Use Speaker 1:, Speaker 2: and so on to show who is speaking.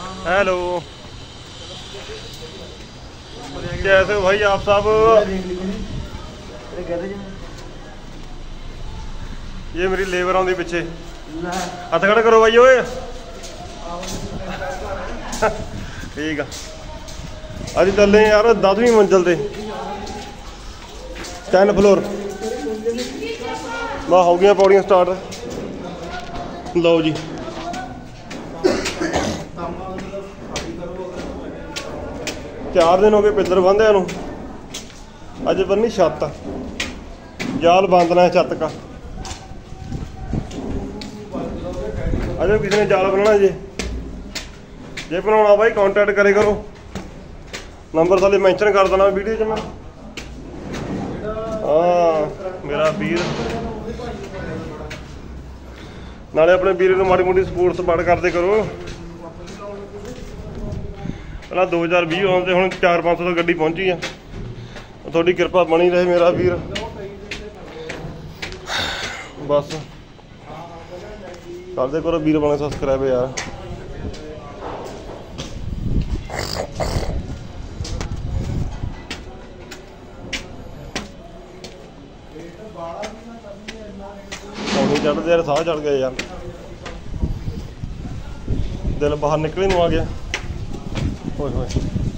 Speaker 1: Hello, कैसे हो भाई आप सब? ये मेरी लेबर आउंदी पिछे, हथ खड़ा करो भाई ओए। ठीक है, अज चले यार 10वीं मंजिल ते 10 फ्लोर। बस हो गया पौड़ियां स्टार्ट। लो जी, चार दिन हो गए पिलर बंदे नूं, अज बननी छत, जाल बांधना है छत का। अजो किसी ने जाल बनाना जे बनाना भाई कॉन्टैक्ट करे करो, नंबर थले मैंशन कर देना वीडियो च मैं। हाँ मेरा वीर, नाले अपने वीर को माड़ी मोटी सपोर्ट सपार्ट करते करो। पहला 2020 आते हूँ 400-500 तो गड्डी पहुँची है, थोड़ी कृपा बनी रहे मेरा वीर। बस करते करो वीर बने सब्सक्राइब यार। चढ़ते यार, साह चढ़ गए यार, दिल बाहर निकले नूं आ गया। होए होए।